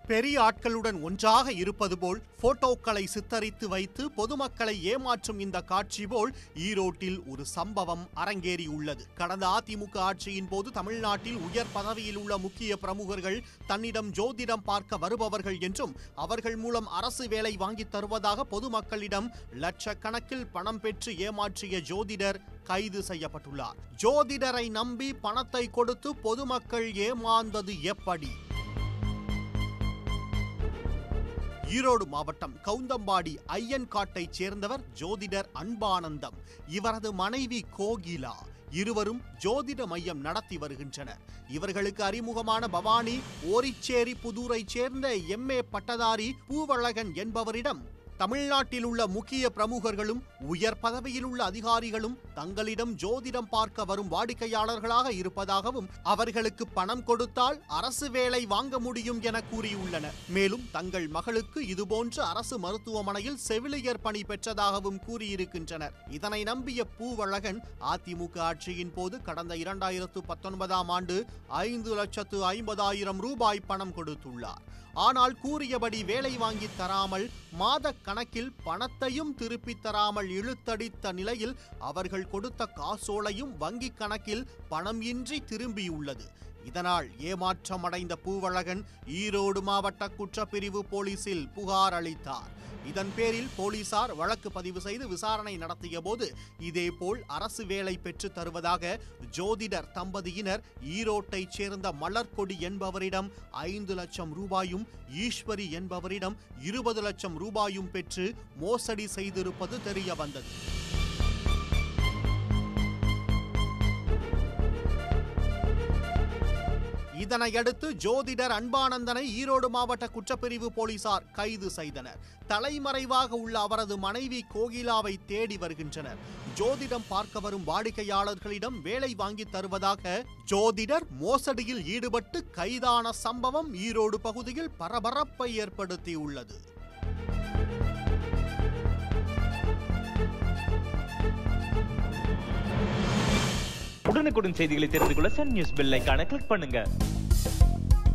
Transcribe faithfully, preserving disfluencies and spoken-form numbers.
பெரிய ஆட்களுடன் ஒன்றாக இருப்பது போல் போட்டோக்களை சித்தரித்து வைத்து பொதுமக்களை ஏமாற்றும் இந்த காட்சி போல் ஈரோட்டில் ஒரு சம்பவம் அரங்கேறியுள்ளது. கடந்த அதிமுக ஆட்சியின் போது தமிழ்நாட்டில் உயர் பதவியில் உள்ள முக்கிய பிரமுகர்கள் தன்னிடம் ஜோதிடம் பார்க்க வருபவர்கள் என்றும் அவர்கள் மூலம் அரசு வேலை வாங்கி தருவதாக பொதுமக்களிடம் லட்சக்கணக்கில் பணம் பெற்று ஏமாற்றிய ஜோதிடர் கைது செய்யப்பட்டுள்ளார். ஜோதிடரை நம்பி பணத்தை கொடுத்து பொதுமக்கள் ஏமாந்தது எப்படி? ஈரோடு மாவட்டம் கவுந்தம்பாடி ஐயன்காட்டைச் சேர்ந்தவர் ஜோதிடர் அன்பானந்தம். இவரது மனைவி கோகிலா. இருவரும் ஜோதிட மையம் நடத்தி வருகின்றனர். இவர்களுக்கு அறிமுகமான பவானி ஓரிச்சேரி புதூரைச் சேர்ந்த எம் ஏ பட்டதாரி பூவழகன் என்பவரிடம் தமிழ்நாட்டில் உள்ள முக்கிய பிரமுகர்களும் உயர் பதவியில் உள்ள அதிகாரிகளும் தங்களிடம் ஜோதிடம் பார்க்க வரும் வாடிக்கையாளர்களாக இருப்பதாகவும் அவர்களுக்கு பணம் கொடுத்தால் அரசு வேலை வாங்க முடியும் என கூறியுள்ளனர். மேலும் தங்கள் மகளுக்கு இதுபோன்ற அரசு மருத்துவமனையில் செவிலியர் பணி பெற்றதாகவும் கூறியிருக்கின்றனர். இதனை நம்பிய பூவழகன் அதிமுக ஆட்சியின் போது கடந்த இரண்டாயிரத்து பத்தொன்பதாம் ஆண்டு ஐந்து லட்சத்து ஐம்பதாயிரம் ரூபாய் பணம் கொடுத்துள்ளார். ஆனால் கூறியபடி வேலை வாங்கி தராமல் மாத கணக்கில் பணத்தையும் திருப்பி தராமல் இழுத்தடித்த நிலையில் அவர்கள் கொடுத்த காசோலையும் வங்கி கணக்கில் பணம் இன்றி திரும்பியுள்ளது. இதனால் ஏமாற்றமடைந்த பூவழகன் ஈரோடு மாவட்ட குற்றப்பிரிவு போலீசில் புகார் அளித்தார். இதன் பேரில் போலீசார் வழக்கு பதிவு செய்து விசாரணை நடத்திய போது இதேபோல் அரசு வேலை பெற்று தருவதாக ஜோதிடர் தம்பதியினர் ஈரோட்டைச் சேர்ந்த மலர்கொடி என்பவரிடம் ஐந்து லட்சம் ரூபாயும் ஈஸ்வரி என்பவரிடம் இருபது லட்சம் ரூபாயும் பெற்று மோசடி செய்திருப்பது தெரிய வந்தது. இதனையடுத்து ஜோதிடர் அன்பானந்தனை ஈரோடு மாவட்ட குற்றப்பிரிவு போலீசார் கைது செய்தனர். தலைமறைவாக உள்ள அவரது மனைவி கோகிலாவை தேடி வருகின்றனர். ஜோதிடம் பார்க்க வரும் வாடிக்கையாளர்களிடம் வேலை வாங்கி தருவதாக ஜோதிடர் மோசடியில் ஈடுபட்டு கைதான சம்பவம் ஈரோடு பகுதியில் பரபரப்பை ஏற்படுத்தியுள்ளது. உடனுக்குடன் செய்திகளை தெரிந்து கொள்ள சன் நியூஸ் பெல் ஐகானை கிளிக் பண்ணுங்க.